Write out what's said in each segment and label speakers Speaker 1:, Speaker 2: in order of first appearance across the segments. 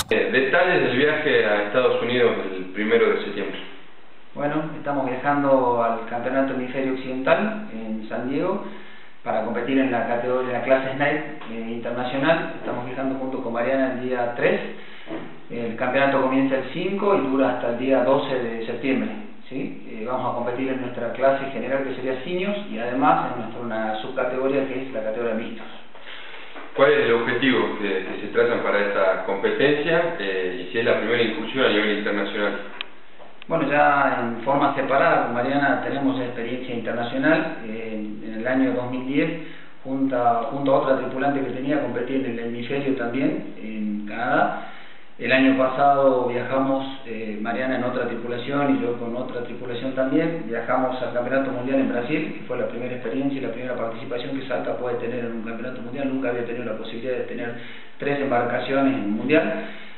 Speaker 1: Detalles del viaje a Estados Unidos el 1 de septiembre.
Speaker 2: Bueno, estamos viajando al Campeonato Hemisferio Occidental en San Diego para competir en la categoría, la clase Snipe internacional. Estamos viajando junto con Mariana el día 3. El campeonato comienza el 5 y dura hasta el día 12 de septiembre. ¿Sí? Vamos a competir en nuestra clase general, que sería seniors, y además en una subcategoría que es la categoría mixtos.
Speaker 1: ¿Cuál es el objetivo que se trazan para esta competencia y si es la primera incursión a nivel internacional?
Speaker 2: Bueno, ya en forma separada con Mariana tenemos experiencia internacional. En el año 2010, junto a otra tripulante que tenía, competí en el hemisferio también, en Canadá. El año pasado viajamos, Mariana en otra tripulación y yo con otra tripulación también, viajamos al Campeonato Mundial en Brasil, que fue la primera experiencia y la primera participación que Salta puede tener en un Campeonato Mundial. Nunca había tenido la posibilidad de tener 3 embarcaciones en un Mundial.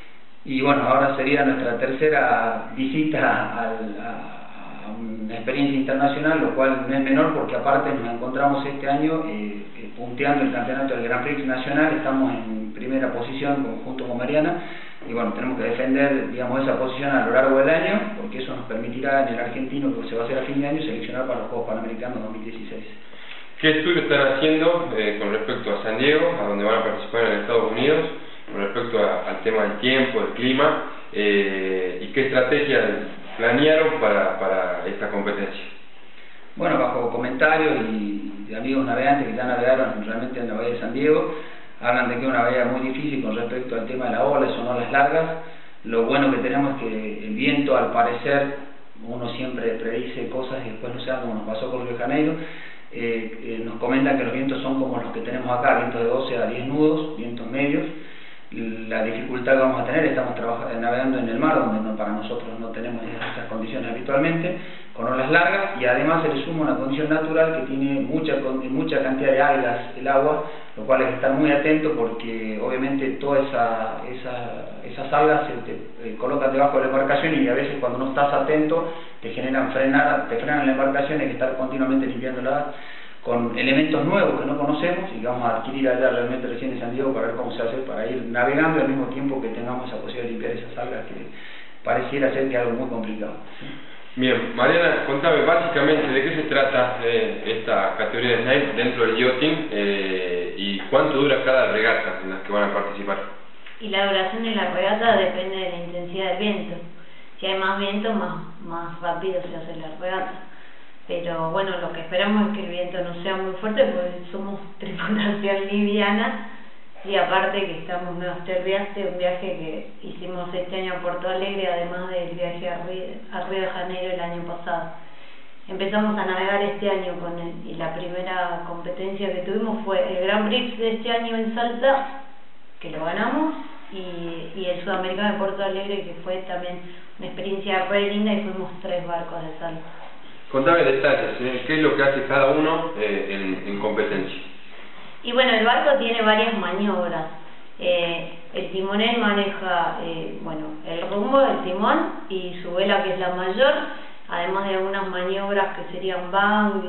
Speaker 2: Y bueno, ahora sería nuestra tercera visita a una experiencia internacional, lo cual no es menor porque aparte nos encontramos este año punteando el campeonato del Grand Prix Nacional. Estamos en primera posición junto con Mariana y bueno, tenemos que defender, digamos, esa posición a lo largo del año, porque eso nos permitirá en el argentino, que se va a hacer a fin de año, seleccionar para los Juegos Panamericanos 2016.
Speaker 1: ¿Qué estudio están haciendo con respecto a San Diego, a donde van a participar en Estados Unidos, con respecto al tema del tiempo, del clima, y qué estrategias planearon para esta competencia?
Speaker 2: Bueno, bajo comentarios y de amigos navegantes que ya navegaron realmente en la bahía de San Diego, hablan de que es una bahía muy difícil con respecto al tema de la ola, son olas largas. Lo bueno que tenemos es que el viento, al parecer, uno siempre predice cosas y después no se dan, como nos pasó con Río de Janeiro. Nos comentan que los vientos son como los que tenemos acá, vientos de 12 a 10 nudos, vientos medios. La dificultad que vamos a tener, estamos navegando en el mar, donde para nosotros no tenemos esas condiciones habitualmente, con olas largas, y además se le suma una condición natural que tiene mucha cantidad de algas el agua, lo cual hay que estar muy atento porque obviamente todas esas algas se te colocan debajo de la embarcación y a veces cuando no estás atento te frenan la embarcación. Hay que estar continuamente limpiándola con elementos nuevos que no conocemos y que vamos a adquirir allá realmente recién en San Diego para ver cómo se hace para ir navegando y al mismo tiempo que tengamos esa posibilidad de limpiar esas algas, que pareciera ser que es algo muy complicado.
Speaker 1: Bien, Mariana, contame básicamente de qué se trata esta categoría de Snipe dentro del yachting y cuánto dura cada regata en la que van a participar.
Speaker 3: Y la duración de la regata depende de la intensidad del viento. Si hay más viento, más rápido se hace la regata. Pero bueno, lo que esperamos es que el viento no sea muy fuerte porque somos tripulación liviana y aparte que estamos nuevos. Un viaje que hicimos este año a Porto Alegre, además del viaje a Río de Janeiro el año pasado. Empezamos a navegar este año y la primera competencia que tuvimos fue el Grand Prix de este año en Salta, que lo ganamos, y el Sudamericano de Porto Alegre, que fue también una experiencia re linda, y fuimos 3 barcos de Salta.
Speaker 1: Contame detalles, ¿qué es lo que hace cada uno en competencia?
Speaker 3: Y bueno, el barco tiene varias maniobras. El timonel maneja el rumbo del timón y su vela, que es la mayor, además de algunas maniobras que serían bang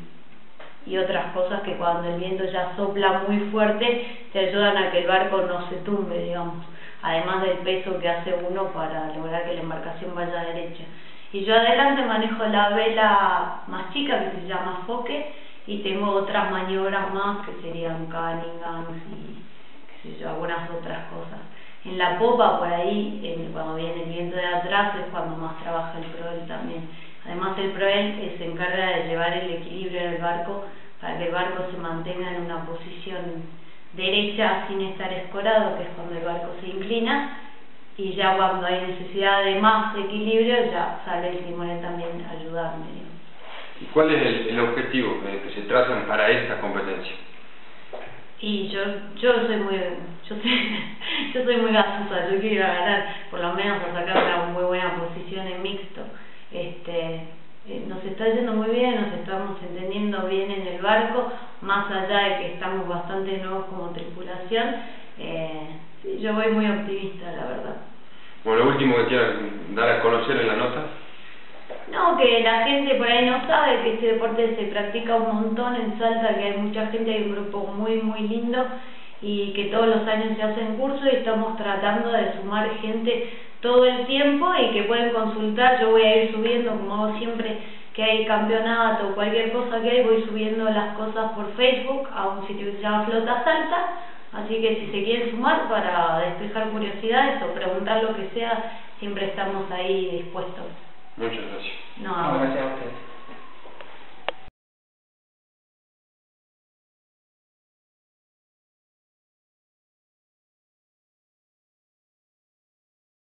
Speaker 3: y otras cosas que cuando el viento ya sopla muy fuerte te ayudan a que el barco no se tumbe, digamos, además del peso que hace uno para lograr que la embarcación vaya derecha. Y yo adelante manejo la vela más chica, que se llama foque, y tengo otras maniobras más que serían Cunningham's y qué sé yo, algunas otras cosas. En la popa, por ahí, cuando viene el viento de atrás, es cuando más trabaja el proel también. Además, el proel se encarga de llevar el equilibrio del barco para que el barco se mantenga en una posición derecha sin estar escorado, que es cuando el barco se inclina, y ya cuando hay necesidad de más equilibrio ya sale el timonel también a ayudarme.
Speaker 1: ¿Y cuál es el objetivo que se trazan para esta competencia?
Speaker 3: Y yo soy muy gasosa, yo quiero ganar, por lo menos por sacar una muy buena posición en mixto. Nos está yendo muy bien, nos estamos entendiendo bien en el barco, más allá de que estamos bastante nuevos como tripulación. Sí, yo voy muy optimista, la verdad.
Speaker 1: Bueno, lo último que quieran dar a conocer en la nota.
Speaker 3: No, que la gente por ahí no sabe que este deporte se practica un montón en Salta, que hay mucha gente, hay un grupo muy muy lindo y que todos los años se hacen cursos y estamos tratando de sumar gente todo el tiempo y que pueden consultar. Yo voy a ir subiendo, como hago siempre que hay campeonato o cualquier cosa que hay, voy subiendo las cosas por Facebook a un sitio que se llama Flota Salta, así que si se quieren sumar para despejar curiosidades o preguntar lo que sea, siempre estamos ahí dispuestos.
Speaker 1: Muchas gracias.
Speaker 3: No,
Speaker 2: gracias a ustedes.